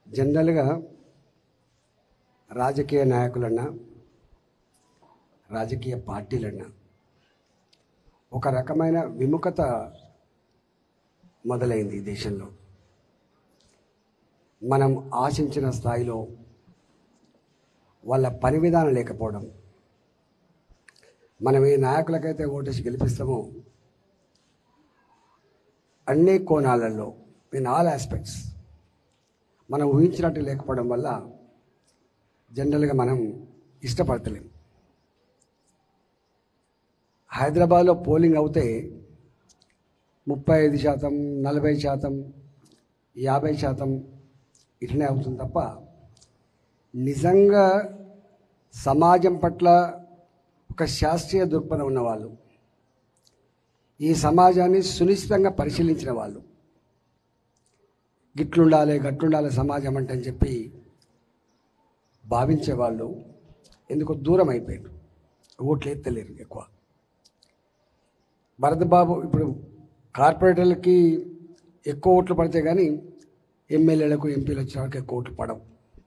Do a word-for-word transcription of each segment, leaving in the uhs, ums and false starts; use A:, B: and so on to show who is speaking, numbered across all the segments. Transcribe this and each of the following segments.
A: జనరల్గా రాజకీయ నాయకులన్నా రాజకీయ పార్టీలన్నా ఒక రకమైన విముఖత మొదలైంది ఈ దేశంలో. మనం ఆశించిన స్థాయిలో వాళ్ళ పని విధానం లేకపోవడం, మనం ఏ నాయకులకైతే ఓటేసి గెలిపిస్తామో అన్ని కోణాలలో ఇన్ ఆల్ ఆస్పెక్ట్స్ మనం ఊహించినట్టు లేకపోవడం వల్ల జనరల్గా మనం ఇష్టపడతలేం. హైదరాబాద్లో పోలింగ్ అవుతే ముప్పై ఐదు శాతం నలభై శాతం యాభై శాతం ఇట్లనే అవుతుంది తప్ప నిజంగా సమాజం పట్ల ఒక శాస్త్రీయ దృక్పథం ఉన్నవాళ్ళు, ఈ సమాజాన్ని సునిశ్చితంగా పరిశీలించిన వాళ్ళు, గిట్లుండాలి గట్లుండాలి సమాజం అంటే అని చెప్పి భావించేవాళ్ళు ఎందుకో దూరం అయిపోయారు. ఓట్లు ఎత్తలేరు ఎక్కువ. భరత్ బాబు ఇప్పుడు కార్పొరేటర్లకి ఎక్కువ ఓట్లు పడితే కానీ ఎమ్మెల్యేలకు ఎంపీలు వచ్చిన వాళ్ళకి ఎక్కువ ఓట్లు పడవు.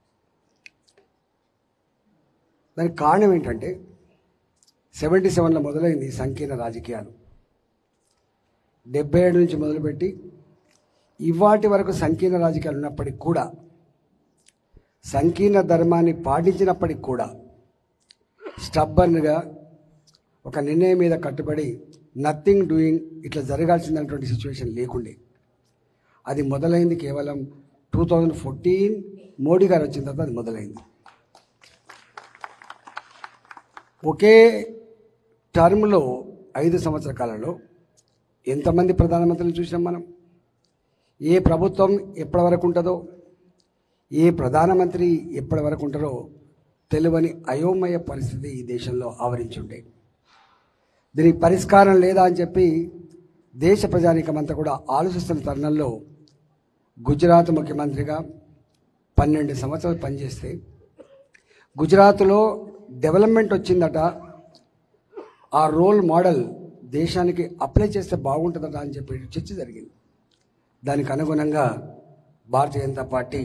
A: దానికి కారణం ఏంటంటే సెవెంటీ సెవెన్లో మొదలైంది సంకీర్ణ రాజకీయాలు. డెబ్బై ఏడు నుంచి మొదలుపెట్టి ఇవాటి వరకు సంకీర్ణ రాజకీయాలు ఉన్నప్పటికి కూడా, సంకీర్ణ ధర్మాన్ని పాటించినప్పటికి కూడా స్టబ్బర్న్గా ఒక నిర్ణయం మీద కట్టుబడి నథింగ్ డూయింగ్ ఇట్లా జరగాల్సినటువంటి సిచ్యువేషన్ లేకుండే. అది మొదలైంది కేవలం టూ థౌజండ్ ఫోర్టీన్ మోడీ గారు వచ్చిన తర్వాత అది మొదలైంది. ఒకే టర్మ్లో ఐదు సంవత్సరాల కాలంలో ఎంతమంది ప్రధానమంత్రులు చూసినాం మనం. ఏ ప్రభుత్వం ఎప్పటి వరకు ఉంటుందో, ఏ ప్రధానమంత్రి ఎప్పటి వరకు ఉంటారో తెలియని అయోమయ పరిస్థితి ఈ దేశంలో ఆవరించుండే. దీనికి పరిష్కారం లేదా అని చెప్పి దేశ ప్రజానీకమంతా కూడా ఆలోచిస్తున్న తరుణంలో గుజరాత్ ముఖ్యమంత్రిగా పన్నెండు సంవత్సరాలు పనిచేస్తే గుజరాత్లో డెవలప్మెంట్ వచ్చిందట. ఆ రోల్ మోడల్ దేశానికి అప్లై చేస్తే బాగుంటుందట అని చెప్పి చర్చ జరిగింది. దానికి అనుగుణంగా భారతీయ జనతా పార్టీ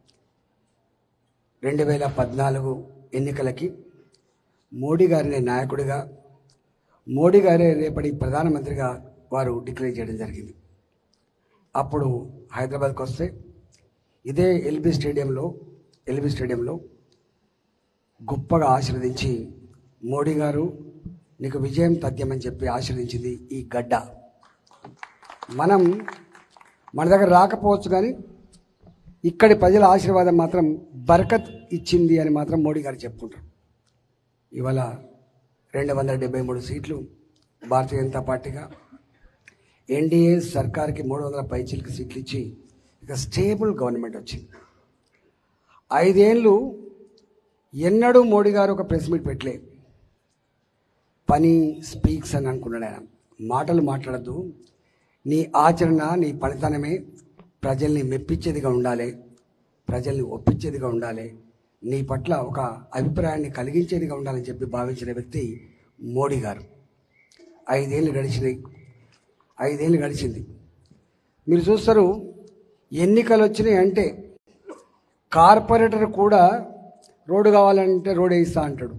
A: రెండు వేల పద్నాలుగు ఎన్నికలకి మోడీ గారిని నాయకుడిగా, మోడీ గారే రేపటి ప్రధానమంత్రిగా వారు డిక్లేర్ చేయడం జరిగింది. అప్పుడు హైదరాబాద్కి వస్తే ఇదే ఎల్బీ స్టేడియంలో ఎల్బీ స్టేడియంలో గొప్పగా ఆశీర్వదించి మోడీ గారు నీకు విజయం తథ్యమని చెప్పి ఆశీర్వదించింది ఈ గడ్డ. మనం మన దగ్గర రాకపోవచ్చు కానీ ఇక్కడి ప్రజల ఆశీర్వాదం మాత్రం బరకత్ ఇచ్చింది అని మాత్రం మోడీ గారు చెప్పుకుంటారు. ఇవాళ రెండు వందల డెబ్బై మూడు సీట్లు భారతీయ జనతా పార్టీగా, ఎన్డీఏ సర్కార్కి మూడు వందల పైచీలకి సీట్లు ఇచ్చి ఇక స్టేబుల్ గవర్నమెంట్ వచ్చింది. ఐదేళ్ళు ఎన్నడూ మోడీ గారు ఒక ప్రెస్ మీట్ పెట్టలే. పని స్పీక్స్ అని అనుకున్నాడు ఆయన. మాటలు మాట్లాడద్దు, నీ ఆచరణ నీ పనితనమే ప్రజల్ని మెప్పించేదిగా ఉండాలి, ప్రజల్ని ఒప్పించేదిగా ఉండాలి, నీ పట్ల ఒక అభిప్రాయాన్ని కలిగించేదిగా ఉండాలని చెప్పి భావించిన వ్యక్తి మోడీ గారు. ఐదేళ్ళు గడిచినాయి. ఐదేళ్ళు గడిచింది. మీరు చూస్తారు, ఎన్నికలు వచ్చినాయి అంటే కార్పొరేటర్ కూడా రోడ్డు కావాలంటే రోడ్ వేయిస్తా అంటాడు.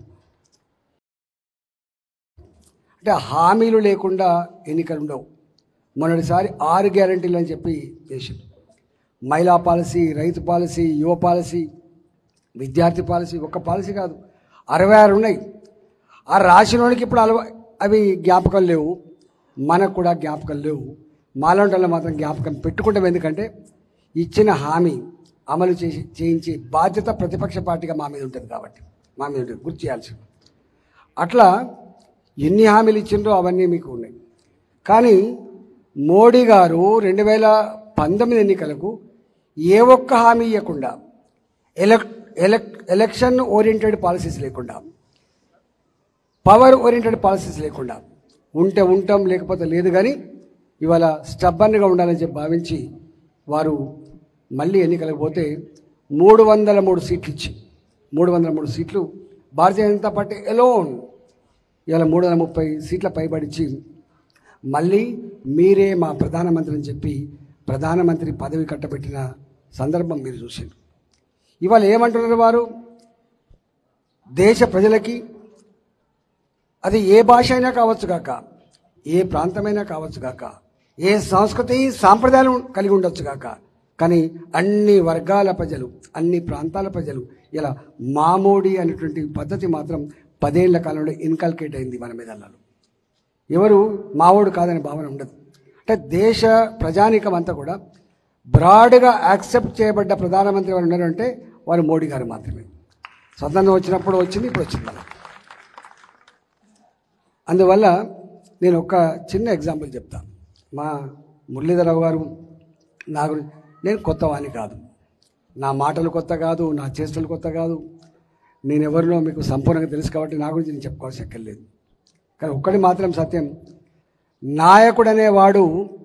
A: అంటే హామీలు లేకుండా ఎన్నికలు ఉండవు. మొన్నటిసారి ఆరు గ్యారంటీలు అని చెప్పి చేసింది. మహిళా పాలసీ, రైతు పాలసీ, యువ పాలసీ, విద్యార్థి పాలసీ, ఒక్క పాలసీ కాదు, అరవై ఆరు ఉన్నాయి. ఆ రాసిన వాడికి ఇప్పుడు అలవా అవి జ్ఞాపకం లేవు, మనకు కూడా జ్ఞాపకం లేవు. మాలాంటి వాళ్ళు మాత్రం జ్ఞాపకం పెట్టుకుంటాం. ఎందుకంటే ఇచ్చిన హామీ అమలు చేసి చేయించే బాధ్యత ప్రతిపక్ష పార్టీగా మా మీద ఉంటుంది కాబట్టి మా మీద ఉంటుంది, గుర్తు చేయాల్సింది. అట్లా ఎన్ని హామీలు ఇచ్చిండ్రో అవన్నీ మీకు ఉన్నాయి. కానీ మోడీ గారు రెండు వేల పంతొమ్మిది ఎన్నికలకు ఏ ఒక్క హామీ ఇవ్వకుండా, ఎలక్ ఎలక్ ఎలక్షన్ ఓరియంటెడ్ పాలసీస్ లేకుండా, పవర్ ఓరియంటెడ్ పాలసీస్ లేకుండా, ఉంటే ఉంటాం లేకపోతే లేదు, కానీ ఇవాళ స్టబ్బన్గా ఉండాలని చెప్పి భావించి వారు మళ్ళీ ఎన్నికలకు పోతే మూడు వందల మూడు సీట్లు ఇచ్చి మూడు వందల మూడు సీట్లు భారతీయ జనతా పార్టీ ఎలోన్ ఇవాళ మూడు వందల ముప్పై సీట్ల పైబడిచ్చి మళ్ళీ మీరే మా ప్రధానమంత్రి అని చెప్పి ప్రధానమంత్రి పదవి కట్టబెట్టిన సందర్భం మీరు చూసారు. ఇవాళ ఏమంటున్నారు వారు? దేశ ప్రజలకి అది ఏ భాష అయినా కావచ్చు కాక, ఏ ప్రాంతమైనా కావచ్చు కాక, ఏ సంస్కృతి సాంప్రదాయాలు కలిగి ఉండొచ్చు కాక, కానీ అన్ని వర్గాల ప్రజలు, అన్ని ప్రాంతాల ప్రజలు ఇలా మామోడి అనేటువంటి పద్ధతి మాత్రం పదేళ్ల కాలంలో ఇన్కల్కేట్ అయింది మన మీదల్లో. ఎవరు మావోడు కాదనే భావన ఉండదు. అంటే దేశ ప్రజానీకం అంతా కూడా బ్రాడ్గా యాక్సెప్ట్ చేయబడ్డ ప్రధానమంత్రి ఎవరు ఉన్నారంటే వారు మోడీ గారు మాత్రమే. స్వతంత్రం వచ్చినప్పుడు వచ్చింది, ఇప్పుడు వచ్చింది. అందువల్ల నేను ఒక చిన్న ఎగ్జాంపుల్ చెప్తాను. మా మురళీధరరావు గారు నా గురించి, నేను కొత్త వాణ్ణి కాదు, నా మాటలు కొత్త కాదు, నా చేష్టలు కొత్త కాదు, నేను ఎవరినో మీకు సంపూర్ణంగా తెలుసు కాబట్టి నా గురించి నేను చెప్పుకోవాల్సి ఎక్కర్లేదు. కానీ ఒక్కటి మాత్రం సత్యం, నాయకుడు అనేవాడు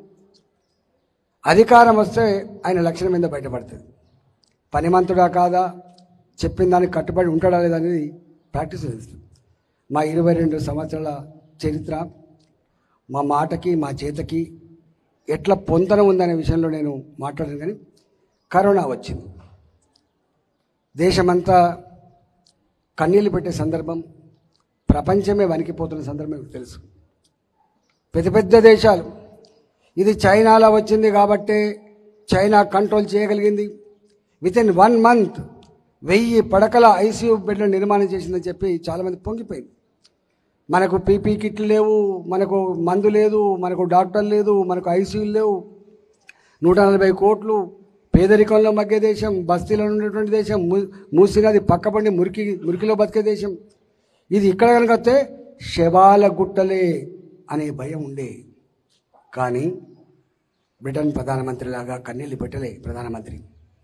A: అధికారం వస్తే ఆయన లక్షణం మీద బయటపడుతుంది. పనిమంతుడా కాదా, చెప్పిన దానికి కట్టుబడి ఉంటాడా లేదా అనేది ప్రాక్టీస్ తెలుస్తుంది. మా ఇరవై రెండు సంవత్సరాల చరిత్ర మా మాటకి మా చేతకి ఎట్లా పొంతన ఉందనే విషయంలో నేను మాట్లాడాను. కానీ కరోనా వచ్చింది, దేశమంతా కన్నీళ్ళు పెట్టే సందర్భం, ప్రపంచమే వణికిపోతున్న సందర్భం మీకు తెలుసు. పెద్ద పెద్ద దేశాలు, ఇది చైనాలో వచ్చింది కాబట్టి చైనా కంట్రోల్ చేయగలిగింది, విత్ ఇన్ వన్ మంత్ వెయ్యి పడకల ఐసీయూ బెడ్ల నిర్మాణం చేసిందని చెప్పి చాలామంది పొంగిపోయింది. మనకు పీపీ కిట్లు లేవు, మనకు మందు లేదు, మనకు డాక్టర్ లేదు, మనకు ఐసీయూలు లేవు, నూట నలభై కోట్లు పేదరికంలో మగ్గే దేశం, బస్తీలో ఉన్నటువంటి దేశం, మూసినది పక్కపండి మురికి మురికిలో బతికే దేశం. ఇది ఇక్కడ కనుక వస్తే శవాల గుట్టలే అనే భయం ఉండే. కానీ బ్రిటన్ ప్రధానమంత్రిలాగా కన్నీళ్ళు పెట్టలే ప్రధానమంత్రి,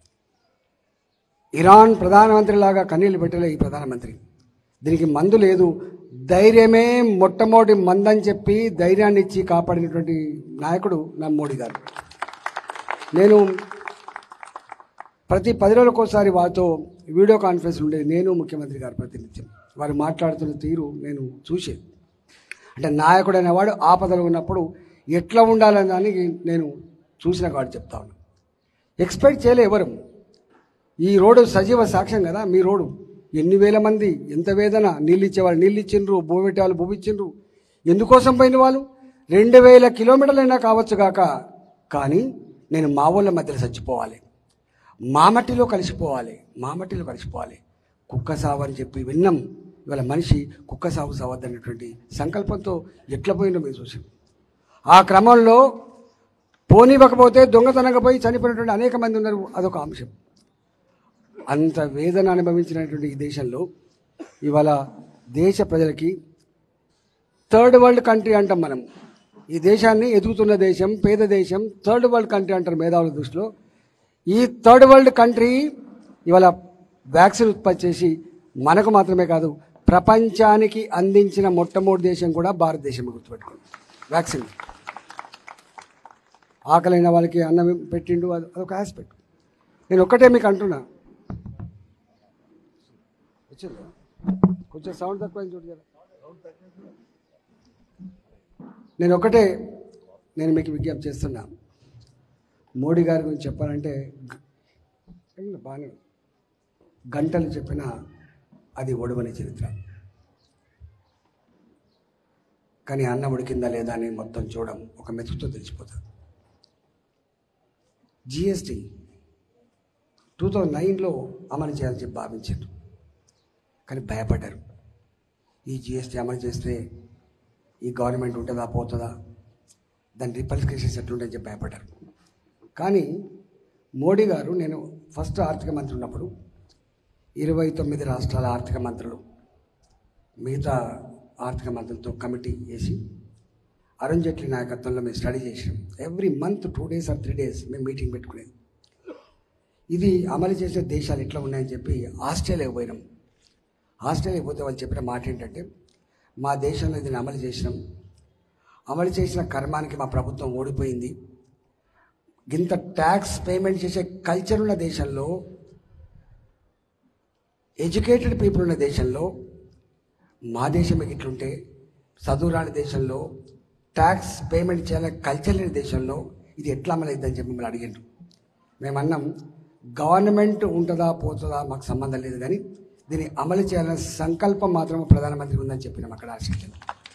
A: ఇరాన్ ప్రధానమంత్రిలాగా కన్నీళ్ళు పెట్టలే ఈ ప్రధానమంత్రి. దీనికి మందు లేదు, ధైర్యమే మొట్టమొదటి మందని చెప్పి ధైర్యాన్ని ఇచ్చి కాపాడినటువంటి నాయకుడు నా మోడీ గారు. నేను ప్రతి పది రోజులకోసారి వారితో వీడియో కాన్ఫరెన్స్ ఉండేది, నేను ముఖ్యమంత్రి గారు ప్రతినిత్యం. వారు మాట్లాడుతున్న తీరు నేను చూసేది. అంటే నాయకుడు అనేవాడు ఆపదలు ఉన్నప్పుడు ఎట్లా ఉండాలని దానికి నేను చూసిన కాదు చెప్తా ఉన్నాను. ఎక్స్పెక్ట్ చేయలే ఎవరు. ఈ రోడ్డు సజీవ సాక్ష్యం కదా, మీ రోడ్డు ఎన్ని వేల మంది, ఎంత వేదన, నీళ్ళు ఇచ్చేవాళ్ళు నీళ్ళు ఇచ్చిండ్రు, భూమిట్టే వాళ్ళు భూమి ఇచ్చిండ్రు. ఎందుకోసం పోయిన వాళ్ళు రెండు వేల కిలోమీటర్లైనా కావచ్చు కాక, కానీ నేను మా ఊళ్ళ మధ్యలో చచ్చిపోవాలి, మా మట్టిలో కలిసిపోవాలి, మా మట్టిలో కలిసిపోవాలి, కుక్క సావు అని చెప్పి విన్నాం. ఇవాళ మనిషి కుక్క సాగు సావద్దనేటువంటి సంకల్పంతో ఎట్లా పోయిందో మీరు చూసాం. ఆ క్రమంలో పోనివ్వకపోతే దొంగతనంగా పోయి చనిపోయినటువంటి అనేక మంది ఉన్నారు, అదొక అంశం. అంత వేదన అనుభవించినటువంటి ఈ దేశంలో ఇవాళ దేశ ప్రజలకి థర్డ్ వరల్డ్ కంట్రీ అంటాం మనం. ఈ దేశాన్ని ఎదుగుతున్న దేశం, పేద దేశం, థర్డ్ వరల్డ్ కంట్రీ అంటారు మేధావుల దృష్టిలో. ఈ థర్డ్ వరల్డ్ కంట్రీ ఇవాళ వ్యాక్సిన్ ఉత్పత్తి చేసి మనకు మాత్రమే కాదు ప్రపంచానికి అందించిన మొట్టమొదటి దేశం కూడా భారతదేశం. గుర్తుపెట్టుకోండి, వ్యాక్సిన్. ఆకలైన వాళ్ళకి అన్నం పెట్టిండు, అదొక ఆస్పెక్ట్. నేను ఒక్కటే మీకు అంటున్నా, కొంచెం సౌండ్ తక్కువ చూడు. నేను ఒకటే నేను మీకు విజ్ఞప్తి చేస్తున్నా, మోడీ గారి గురించి చెప్పాలంటే బాగా గంటలు చెప్పినా అది ఒడవని చరిత్ర. కానీ అన్నం ఉడికిందా లేదా అని మొత్తం చూడడం ఒక మెతుకుతో తెలిసిపోతుంది. జిఎస్టీ టూ థౌజండ్ నైన్లో అమలు చేయాలని చెప్పి భావించారు, కానీ భయపడ్డారు. ఈ జిఎస్టీ అమలు చేస్తే ఈ గవర్నమెంట్ ఉంటుందా పోతుందా, దాని రిపర్కషన్స్ ఎట్లుంటాయని చెప్పి భయపడ్డారు. కానీ మోడీ గారు, నేను ఫస్ట్ ఆర్థిక మంత్రి ఉన్నప్పుడు ఇరవై తొమ్మిది రాష్ట్రాల ఆర్థిక మంత్రులు మిగతా ఆర్థిక మంత్రులతో కమిటీ వేసి అరుణ్ జైట్లీ నాయకత్వంలో మేము స్టడీ చేసాం. Every month two days or three days మేము మీటింగ్ పెట్టుకునేది. ఇది అమలు చేసే దేశాలు ఎట్లా ఉన్నాయని చెప్పి ఆస్ట్రేలియాకి పోయినాం. ఆస్ట్రేలియాకి పోతే వాళ్ళు చెప్పిన మాట ఏంటంటే, మా దేశంలో దీన్ని అమలు చేసినాం, అమలు చేసిన కర్మానికి మా ప్రభుత్వం ఓడిపోయింది. ఇంత ట్యాక్స్ పేమెంట్ చేసే కల్చర్ ఉన్న దేశంలో, ఎడ్యుకేటెడ్ పీపుల్ ఉన్న దేశంలో, మా దేశం ఇట్లుంటే, చదువు రాని దేశంలో, ట్యాక్స్ పేమెంట్ చేయాలని కల్చర్ లేని దేశంలో ఇది ఎట్లా అమలైద్దని చెప్పి మిమ్మల్ని అడిగిండ్రు. మేమన్నాం, గవర్నమెంట్ ఉంటుందా పోతుందా మాకు సంబంధం లేదు, కానీ దీన్ని అమలు చేయాలనే సంకల్పం మాత్రం ప్రధానమంత్రి ఉందని చెప్పినాం అక్కడ ఆశించాం.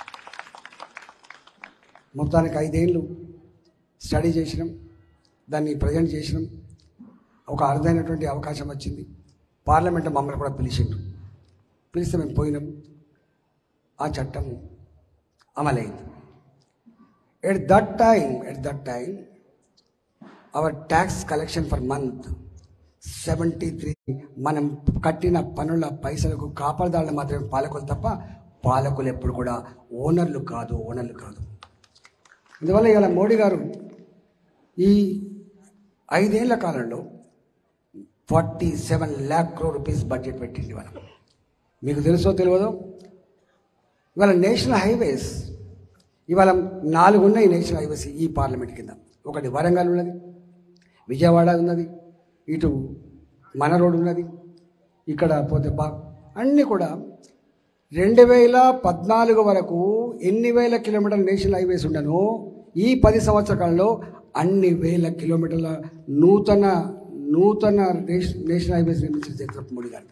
A: మొత్తానికి ఐదేళ్ళు స్టడీ చేసినాం, దాన్ని ప్రజెంట్ చేసినాం. ఒక అరుదైనటువంటి అవకాశం వచ్చింది. పార్లమెంట్ మమ్మల్ని కూడా పిలిచిండ్రు. పిలిస్తే మేము పోయినాం. ఆ చట్టం అమలైంది. At that time at that time our tax collection for month seventy three. మనం కట్టిన పనుల పైసలకు కాపాడదాళ్ళు మాత్రమే పాలకులు తప్ప పాలకులు ఎప్పుడు కూడా ఓనర్లు కాదు ఓనర్లు కాదు అందువల్ల ఇవాళ మోడీ గారు ఈ ఐదేళ్ల కాలంలో forty seven lakh crore rupees budget పెట్టింది. ఇవాళ మీకు తెలుసో తెలియదో, ఇవాళ నేషనల్ హైవేస్ ఇవాళ నాలుగు ఉన్నాయి. నేషనల్ హైవేస్ ఈ పార్లమెంట్ కింద ఒకటి వరంగల్ ఉన్నది, విజయవాడ ఉన్నది, ఇటు మన రోడ్ ఉన్నది, ఇక్కడ పోతే బా అన్నీ కూడా రెండు వేల పద్నాలుగు వరకు ఎన్ని వేల కిలోమీటర్ల నేషనల్ హైవేస్ ఉండనో ఈ పది సంవత్సరాల కాలంలో అన్ని వేల కిలోమీటర్ల నూతన నూతన నేషనల్ హైవేస్ నిర్మించిన చరిత్ర మోడీ గారు.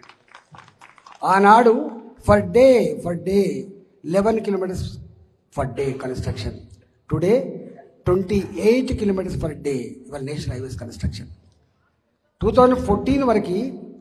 A: ఆనాడు per day per day eleven kilometers per day construction. Today twenty eight kilometers per day ఇవాళ national highways construction. Two thousand fourteen వరకు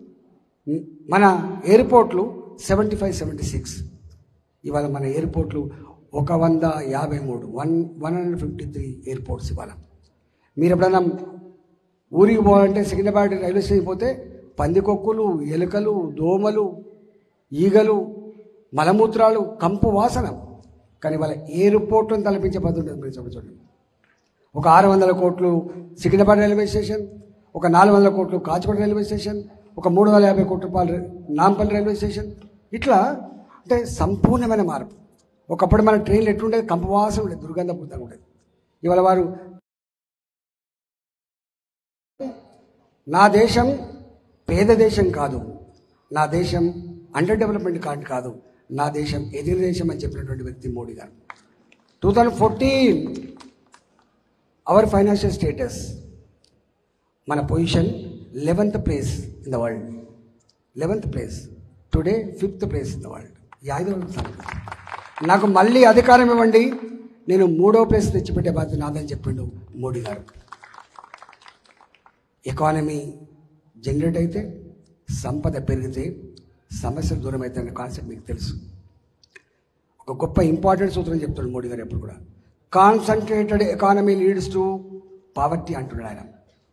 A: మన ఎయిర్పోర్ట్లు సెవెంటీ ఫైవ్ సెవెంటీ సిక్స్ ఇవాళ మన ఎయిర్పోర్ట్లు ఒక వంద యాభై మూడు one one hundred fifty three airports ఇవాళ. మీరు ఎప్పుడైనా ఊరికి పోవాలంటే సికింద్రాబాద్ రైల్వే స్టేషన్ పోతే పందికొక్కులు, ఎలుకలు, దోమలు, ఈగలు, మలమూత్రాలు, కంపు వాసన. కానీ వాళ్ళ ఎయిర్పోర్ట్లను తలపించే పద్ధతి ఉంటుంది. చూడండి, ఒక ఆరు వందల కోట్లు సికింద్రాబాద్ రైల్వే స్టేషన్, ఒక నాలుగు వందల కోట్లు కాచిగూడ రైల్వే స్టేషన్, ఒక మూడు వందల యాభై కోట్ల రూపాయలు నాంపల్లి రైల్వే స్టేషన్. ఇట్లా అంటే సంపూర్ణమైన మార్పు. ఒకప్పుడు మన ట్రైన్లు ఎట్లుండేది, కంపవాసన ఉండేది, దుర్గంధపూరితంగా ఉండేది. ఇవాళ వారు నా దేశం పేద దేశం కాదు, నా దేశం అండర్ డెవలప్మెంట్ కార్డు కాదు, నా దేశం ఎదిరి దేశం అని చెప్పినటువంటి వ్యక్తి మోడీ గారు. Two thousand fourteen our financial status, మన position eleventh place in the world. Eleventh place, today fifth place in the world. ఈ ఐదు నాకు మళ్ళీ అధికారం ఇవ్వండి, నేను మూడో ప్లేస్ తెచ్చిపెట్టే బాధ్యత నాదని చెప్పిండు మోడీ గారు. ఎకానమీ జనరేట్ అయితే, సంపద పెరిగితే సమస్యలు దూరం అయితే అనే కాన్సెప్ట్ మీకు తెలుసు. ఒక గొప్ప ఇంపార్టెంట్ సూత్రం చెప్తాడు మోడీ గారు ఎప్పుడు కూడా. Concentrated economy leads to poverty అంటున్నాడు ఆయన.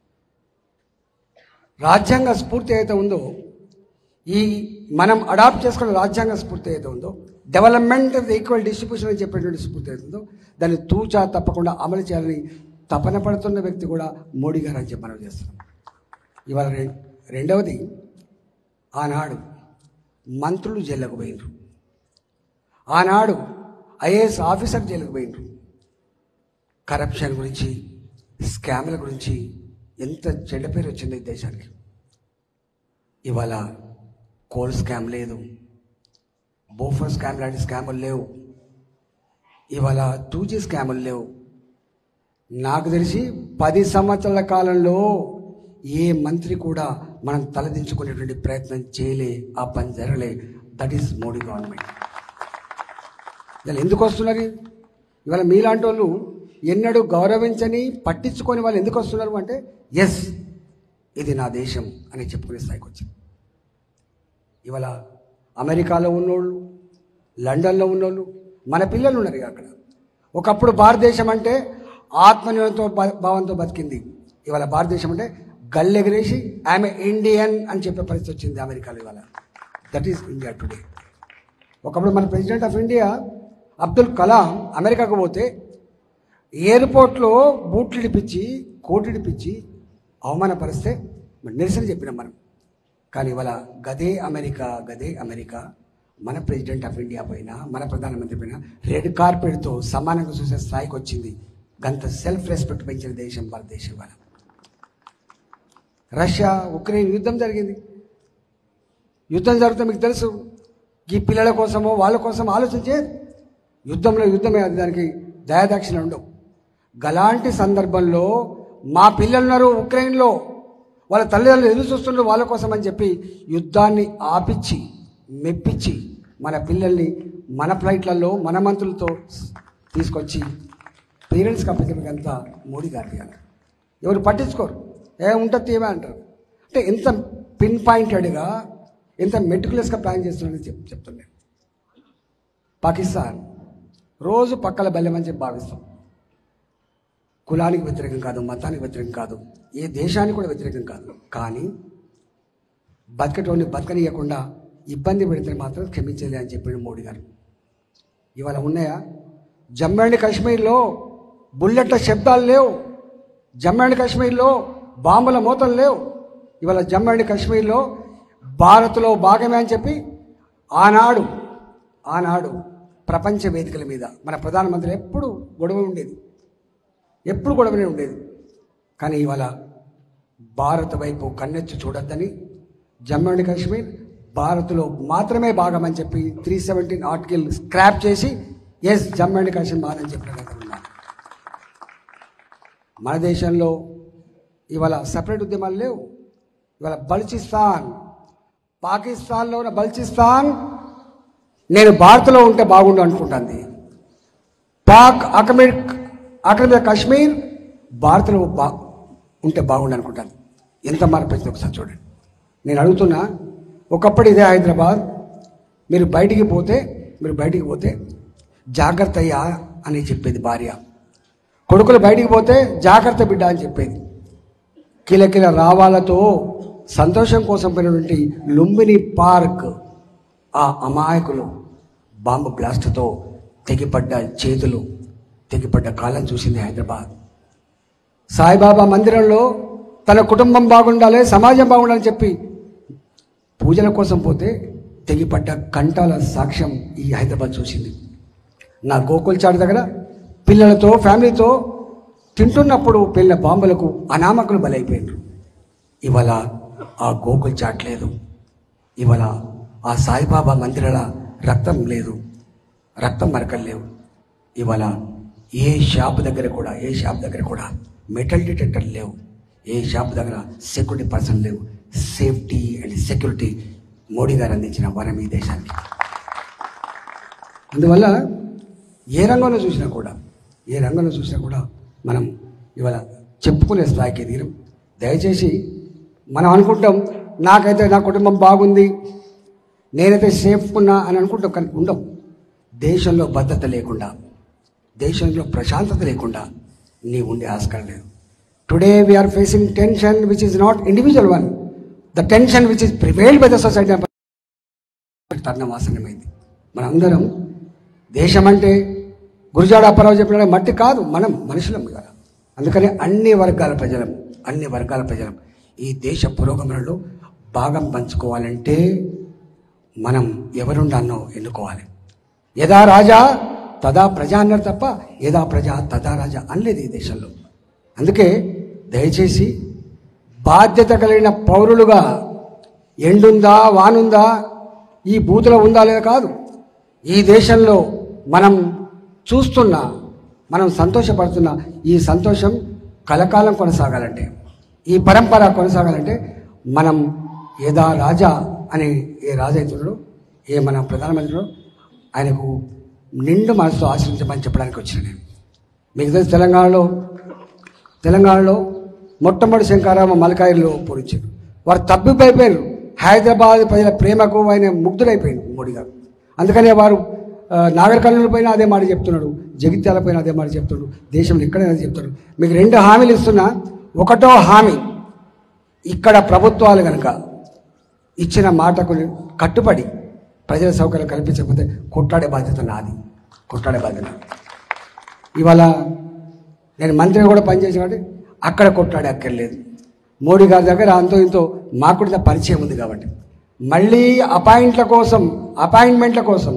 A: రాజ్యాంగ స్ఫూర్తి అయితే ఉందో, ఈ మనం అడాప్ట్ చేసుకున్న రాజ్యాంగ స్ఫూర్తి అయితే ఉందో, డెవలప్మెంట్ ఈక్వల్ డిస్ట్రిబ్యూషన్ అని చెప్పేటువంటి స్ఫూర్తి అయితే ఉందో, దాన్ని తూచా తప్పకుండా అమలు చేయాలని తపన పడుతున్న వ్యక్తి కూడా మోడీ గారు అని చెప్పి మనం చేస్తున్నాం. ఇవాళ రెండవది, ఆనాడు మంత్రులు జైలుకు పోయినరు, ఆనాడు ఐఏఎస్ ఆఫీసర్ జైలుకు పోయినరు. కరప్షన్ గురించి, స్కామ్ల గురించి ఎంత చెడ్డ పేరు వచ్చింది ఈ దేశానికి. ఇవాళ కోల్ స్కామ్ లేదు, బోఫర్ స్కామ్ లాంటి స్కాములు లేవు, ఇవాళ టూ జీ స్కాములు లేవు. నాకు తెలిసి పది సంవత్సరాల కాలంలో ఏ మంత్రి కూడా మనం తలదించుకునేటువంటి ప్రయత్నం చేయలే, ఆ పని జరగలే. That is Modi government. ఇవాళ ఎందుకు వస్తున్నారు? ఇవాళ మీలాంటి వాళ్ళు ఎన్నడూ గౌరవించని పట్టించుకొని వాళ్ళు ఎందుకు వస్తున్నారు అంటే, ఎస్ ఇది నా దేశం అని చెప్పుకునే స్థాయికి వచ్చింది. ఇవాళ అమెరికాలో ఉన్నోళ్ళు, లండన్లో ఉన్నోళ్ళు, మన పిల్లలు ఉన్నారు అక్కడ. ఒకప్పుడు భారతదేశం అంటే ఆత్మనిర్భరతో భావంతో బతికింది. ఇవాళ భారతదేశం అంటే గల్లెగరేసి ఆమె ఇండియన్ అని చెప్పే పరిస్థితి వచ్చింది అమెరికాలో. ఇవాళ దట్ ఈస్ ఇండియా టుడే. ఒకప్పుడు మన president of India Abdul Kalam అమెరికాకు పోతే ఎయిర్పోర్ట్లో బూట్లు ఇడిపించి, కోట్లు ఇడిపించి అవమానపరిస్తే నిరసన చెప్పినాం మనం. కానీ ఇవాళ గదే అమెరికా గదే అమెరికా మన ప్రెసిడెంట్ ఆఫ్ ఇండియా పైన, మన ప్రధానమంత్రి పైన రెడ్ కార్పెట్తో సమానంగా చూసే స్థాయికి వచ్చింది. గంత సెల్ఫ్ రెస్పెక్ట్ పెంచిన దేశం భారతదేశం. ఇవాళ రష్యా ఉక్రెయిన్ యుద్ధం జరిగింది. యుద్ధం జరిగితే మీకు తెలుసు, ఈ పిల్లల కోసమో వాళ్ళ కోసం ఆలోచించే యుద్ధంలో యుద్ధమే, అది దానికి దయాదాక్షిణ్యం ఉండవు. గలాంటి సందర్భంలో మా పిల్లలున్నారు ఉక్రెయిన్లో, వాళ్ళ తల్లిదండ్రులు ఎదురు చూస్తుండ్రు వాళ్ళ కోసం అని చెప్పి యుద్ధాన్ని ఆపిచ్చి మెప్పించి మన పిల్లల్ని మన ఫ్లైట్లలో మన మంత్రులతో తీసుకొచ్చి పేరెంట్స్కి అప్పచెప్పకంతా మోడీ గారు చేయాలి. ఎవరు పట్టించుకోరు, ఏ ఉంటుంది ఏమే అంటారు. అంటే ఎంత పిన్ పాయింటెడ్గా ఎంత మెటిక్యులస్గా ప్లాన్ చేస్తున్నారని చెప్ చెప్తున్నాను. పాకిస్తాన్ రోజు పక్కల బెల్లమని చెప్పి భావిస్తాం. కులానికి వ్యతిరేకం కాదు, మతానికి వ్యతిరేకం కాదు, ఏ దేశానికి కూడా వ్యతిరేకం కాదు. కానీ బతకటోని బతకనియకుండా ఇబ్బంది పెడితే మాత్రం క్షమించేది అని చెప్పాడు మోడీ గారు. ఇవాళ ఉన్నాయా? జమ్మూ అండ్ కాశ్మీర్లో బుల్లెట్ల శబ్దాలు లేవు, జమ్మూ అండ్ కాశ్మీర్లో బాంబుల మోతలు లేవు. ఇవాళ జమ్మూ అండ్ కాశ్మీర్లో భారత్లో భాగమే అని చెప్పి ఆనాడు ఆనాడు ప్రపంచ వేదికల మీద మన ప్రధానమంత్రి ఎప్పుడు గొడవ ఉండేది, ఎప్పుడు గొడవనే ఉండేది. కానీ ఇవాళ భారత్ వైపు కన్నెత్తి చూడొద్దని జమ్మూ అండ్ కాశ్మీర్ భారత్లో మాత్రమే భాగమని చెప్పి త్రీ సెవెంటీన్ ఆర్టికల్ స్క్రాప్ చేసి ఎస్ జమ్మూ అండ్ కాశ్మీర్ బాగాలని చెప్పిన మన దేశంలో ఇవాళ సపరేట్ ఉద్యమాలు లేవు. ఇవాళ బలూచిస్తాన్, పాకిస్తాన్లో ఉన్న బలూచిస్తాన్ నేను భారత్లో ఉంటే బాగుండు అనుకుంటుంది. పాక్ ఆక్రమిత ఆక్రమిత కాశ్మీర్ భారత్లో బా ఉంటే బాగుండు అనుకుంటాను. ఎంత మార్పు వచ్చింది ఒకసారి చూడండి. నేను అడుగుతున్నా, ఒకప్పుడు ఇదే హైదరాబాద్, మీరు బయటికి పోతే మీరు బయటికి పోతే జాగ్రత్త అయ్యా అని చెప్పేది భార్య, కొడుకులు బయటికి పోతే జాగ్రత్త బిడ్డ అని చెప్పేది. కిలకిల రావాలతో సంతోషం కోసం పోయినటువంటి లుంబిని పార్క్ ఆ అమాయకులు బాంబు బ్లాస్ట్తో తెగిపడ్డ చేతులు, తెగిపడ్డ కాలం చూసింది హైదరాబాద్. సాయిబాబా మందిరంలో తన కుటుంబం బాగుండాలి, సమాజం బాగుండాలని చెప్పి పూజల కోసం పోతే తెగిపడ్డ కంటాల సాక్ష్యం ఈ హైదరాబాద్ చూసింది. నా గోకుల్ చాట్ దగ్గర పిల్లలతో ఫ్యామిలీతో తింటున్నప్పుడు పిల్లల బాంబులకు అనామకులు బలైపోయినారు. ఇవాళ ఆ గోకుల్ చాట్ లేదు, ఇవాళ ఆ సాయిబాబా మందిరాల రక్తం లేదు, రక్తం మరకలు లేవు. ఇవాళ ఏ షాప్ దగ్గర కూడా ఏ షాప్ దగ్గర కూడా మెటల్ డిటెక్టర్లు లేవు, ఏ షాప్ దగ్గర సెక్యూరిటీ పర్సన్ లేవు. సేఫ్టీ అండ్ సెక్యూరిటీ మోడీ గారు అందించిన వరం ఈ దేశానికి. అందువల్ల ఏ రంగంలో చూసినా కూడా ఏ రంగంలో చూసినా కూడా మనం ఇవాళ చెప్పుకునే స్థాయికి ఎదిగినాం. దయచేసి మనం అనుకుంటాం నాకైతే నా కుటుంబం బాగుంది, నేనైతే సేఫ్ ఉన్నా అని అనుకుంటాం, కానీ ఉండం. దేశంలో భద్రత లేకుండా, దేశంలో ప్రశాంతత లేకుండా నీ ఉండే ఆస్కారం లేదు. Today we are facing tension which is not individual one, the tension which is prevailed by the society. తర్ణవాసనమైంది. మనందరం దేశం అంటే గురుజాడ అప్పారావు చెప్పిన మట్టి కాదు, మనం మనుషులం కదా. అందుకని అన్ని వర్గాల ప్రజలం అన్ని వర్గాల ప్రజలం ఈ దేశ పురోగమనంలో భాగం పంచుకోవాలంటే మనం ఎవరుండానో ఎన్నుకోవాలి. యదా రాజా తదా ప్రజ అన్నారు తప్ప యదా ప్రజ తదా రాజా అనలేదు ఈ దేశంలో. అందుకే దయచేసి బాధ్యత కలిగిన పౌరులుగా ఎండుందా వానుందా ఈ బూతులో ఉందా లేదా కాదు, ఈ దేశంలో మనం చూస్తున్న మనం సంతోషపడుతున్న ఈ సంతోషం కలకాలం కొనసాగాలంటే, ఈ పరంపర కొనసాగాలంటే మనం యదా రాజా అనే ఏ రాజైతుడు ఏ మన ప్రధానమంత్రిలో ఆయనకు నిండు మనసుతో ఆశ్రయించమని చెప్పడానికి వచ్చిన నేను. మీకు తెలిసి తెలంగాణలో తెలంగాణలో మొట్టమొదటి శంకారామ మలకాయిలో పూరించారు. వారు తప్పిపోయిపోయారు. హైదరాబాద్ ప్రజల ప్రేమకు ఆయన ముగ్ధులైపోయింది మోడీ గారు. అందుకనే వారు నాగర్ కర్నూలు పైన అదే మాట చెప్తున్నాడు, జగిత్యాల పైన అదే మాట చెప్తున్నాడు, దేశంలో ఎక్కడైనా చెప్తాడు. మీకు రెండు హామీలు ఇస్తున్నా. ఒకటో హామీ, ఇక్కడ ప్రభుత్వాలు కనుక ఇచ్చిన మాటకు కట్టుబడి ప్రజల సౌకర్యం కల్పించకపోతే కొట్లాడే బాధ్యత నాది, కొట్లాడే బాధ్యత. ఇవాళ నేను మంత్రిగా కూడా పనిచేసిన కాబట్టి అక్కడ కొట్లాడే అక్కర్లేదు. మోడీ గారి దగ్గర అంతో ఇంతో మాకు కూడా పరిచయం ఉంది కాబట్టి మళ్ళీ అపాయింట్ల కోసం అపాయింట్మెంట్ల కోసం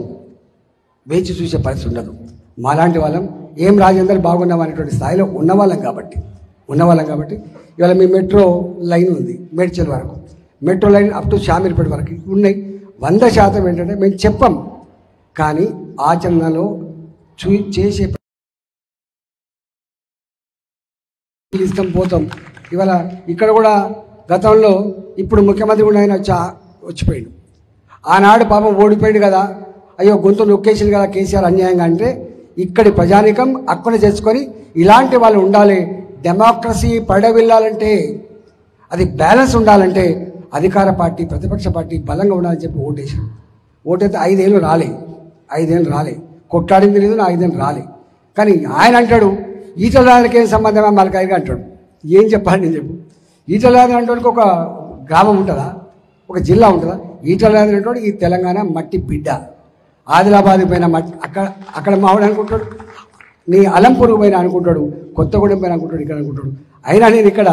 A: వేచి చూసే పరిస్థితి ఉండదు. మాలాంటి వాళ్ళం ఏం రాజేందర్ బాగున్నాం అనేటువంటి స్థాయిలో ఉన్నవాళ్ళం కాబట్టి ఉన్నవాళ్ళం కాబట్టి ఇవాళ మీ మెట్రో లైన్ ఉంది మేడ్చల్ వరకు, metro line up to Shamirpet వరకు ఉన్నాయి. వంద శాతం ఏంటంటే మేము చెప్పం, కానీ ఆచరణలో చూ చేసే ఇస్తాం పోతాం. ఇవాళ ఇక్కడ కూడా గతంలో ఇప్పుడు ముఖ్యమంత్రి కూడా ఆయన వచ్చి వచ్చిపోయాడు. ఆనాడు పాపం ఓడిపోయాడు కదా, అయ్యో గొంతు నొక్కేసింది కదా కేసీఆర్ అన్యాయంగా అంటే ఇక్కడి ప్రజానికం అక్కడ చేసుకొని ఇలాంటి వాళ్ళు ఉండాలి. డెమోక్రసీ పడవిల్లాలంటే అది బ్యాలెన్స్ ఉండాలంటే అధికార పార్టీ ప్రతిపక్ష పార్టీ బలంగా ఉండాలని చెప్పి ఓటేసాడు. ఓటైతే ఐదేళ్ళు రాలే ఐదేళ్ళు రాలే కొట్లాడింది లేదు నా ఐదేళ్ళు రాలే. కానీ ఆయన అంటాడు ఈటల రాజులకి ఏం సంబంధమా మలకాయగా అంటాడు. ఏం చెప్పాలి నేను చెప్పు. ఈటల రాజు అంటానికి ఒక గ్రామం ఉంటుందా, ఒక జిల్లా ఉంటుందా? ఈటల రాజు అంటాడు ఈ తెలంగాణ మట్టి బిడ్డ. ఆదిలాబాద్ పైన మట్టి అక్కడ అక్కడ మావాడు అనుకుంటాడు, నీ అలంపూర్ పైన అనుకుంటాడు, కొత్తగూడెం పైన అనుకుంటాడు, ఇక్కడ అనుకుంటాడు. అయినా నేను ఇక్కడ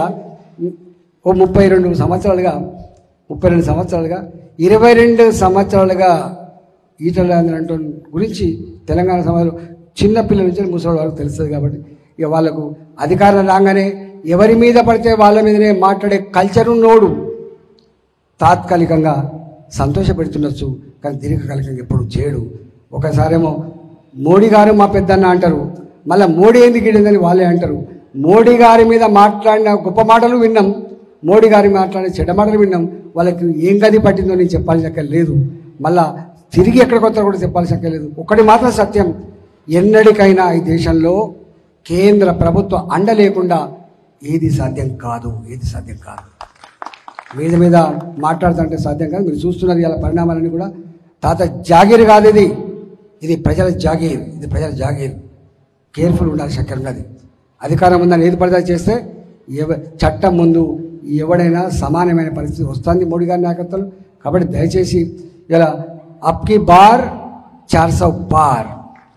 A: ఓ ముప్పై రెండు సంవత్సరాలుగా ముప్పై రెండు సంవత్సరాలుగా ఇరవై రెండు సంవత్సరాలుగా ఈటల రాజేంద్ర అంటూ గురించి తెలంగాణ సమాజంలో చిన్నపిల్లల నుంచి ముసలి వరకు తెలుస్తుంది. కాబట్టి ఇక వాళ్ళకు అధికారం రాగానే ఎవరి మీద పడితే వాళ్ళ మీదనే మాట్లాడే కల్చర్ ఉన్నోడు తాత్కాలికంగా సంతోషపెడుతుండొచ్చు, కానీ దీర్ఘకాలికంగా ఎప్పుడు చేయడు. ఒకసారేమో మోడీ గారు మా పెద్దన్న అంటారు, మళ్ళీ మోడీ ఎందుకు గిడిందని వాళ్ళే అంటారు. మోడీ గారి మీద మాట్లాడిన గొప్ప మాటలు విన్నాం, మోడీ గారి మాట్లాడిన చెడ్డ మాటలు విన్నాం. వాళ్ళకి ఏం గది పట్టిందో నేను చెప్పాల్సిన లేదు, మళ్ళా తిరిగి ఎక్కడ కొత్త కూడా చెప్పాల్సిన లేదు. ఒకటి మాత్రం సత్యం, ఎన్నటికైనా ఈ దేశంలో కేంద్ర ప్రభుత్వ అండ లేకుండా ఏది సాధ్యం కాదు, ఏది సాధ్యం కాదు. మీద మీద మాట్లాడుతుంటే సాధ్యం కాదు. మీరు చూస్తున్నారు ఇలా పరిణామాలన్నీ కూడా. తాత జాగీర్ కాదు ఇది, ఇది ప్రజల జాగీర్, ఇది ప్రజల జాగీర్. కేర్ఫుల్ ఉండాలి శంకర్ ఉన్నది. అధికారం ఉందని ఏది పడితే చేస్తే ఎవ చట్టం ముందు ఎవడైనా సమానమైన పరిస్థితి వస్తుంది మోడీ గారి నాయకత్వంలో. కాబట్టి దయచేసి ఇలా అప్కి బార్ చార్ సౌ పార్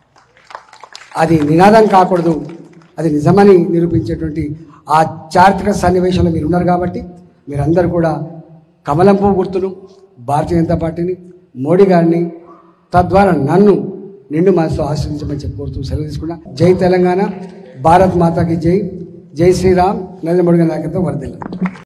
A: అది నినాదం కాకూడదు, అది నిజమని నిరూపించేటువంటి ఆ చారిత్రక సన్నివేశంలో మీరు ఉన్నారు. కాబట్టి మీరందరూ కూడా కమలం పువ్వు గుర్తును, భారతీయ జనతా పార్టీని, మోడీ గారిని, తద్వారా నన్ను నిండు మనసుతో ఆశ్రయించమని చెప్పి కోరుతూ సెలవు తీసుకున్నా. జై తెలంగాణ, భారత్ మాతాకి జై, జై శ్రీరామ్, నరేంద్ర మోడీ గారి నాయకత్వం వర్ధిల్లాలి.